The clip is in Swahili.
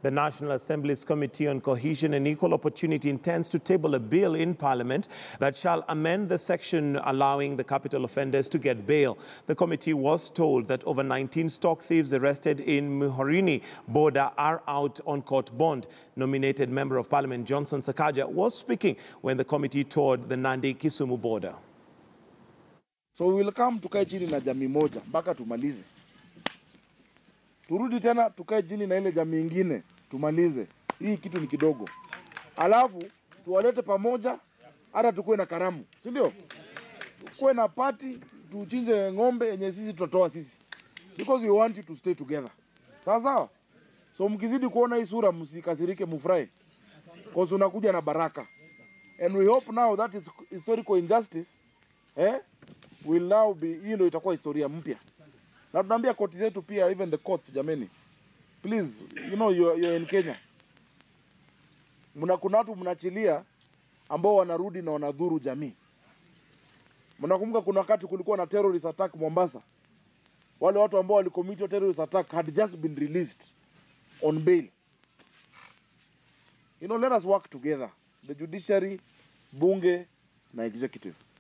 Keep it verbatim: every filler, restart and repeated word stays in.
The National Assembly's Committee on Cohesion and Equal Opportunity intends to table a bill in Parliament that shall amend the section allowing the capital offenders to get bail. The committee was told that over nineteen stock thieves arrested in Muhorini border are out on court bond. Nominated Member of Parliament Johnson Sakaja was speaking when the committee toured the Nandi-Kisumu border. So we will come tukae chini na jamii moja mpaka tumalize. Turudi tena tukae chini na ile jamii ingine tumalize. Hii kitu ni kidogo. Alafu tuwalete pamoja hata tukue na karamu, si ndio? Tukue na party, tuchinje ng'ombe yenye sisi tutatoa sisi. Because we want you to stay together. Sawa sawa? So mkizidi kuona hii sura msikasirike, mfurahi. Because unakuja na baraka. And we hope now that is historical injustice eh will now be, hii ndio itakuwa historia mpya. Na tunaambia koti zetu pia, even the courts, jameni, please, you know you are in Kenya. Muna kuna watu mnachilia ambao wanarudi na wanadhuru jamii. Mnakumbuka kuna wakati kulikuwa na terrorist attack Mombasa. Wale watu ambao walicommit terrorist attack had just been released on bail. You know, let us work together, the judiciary, bunge na executive.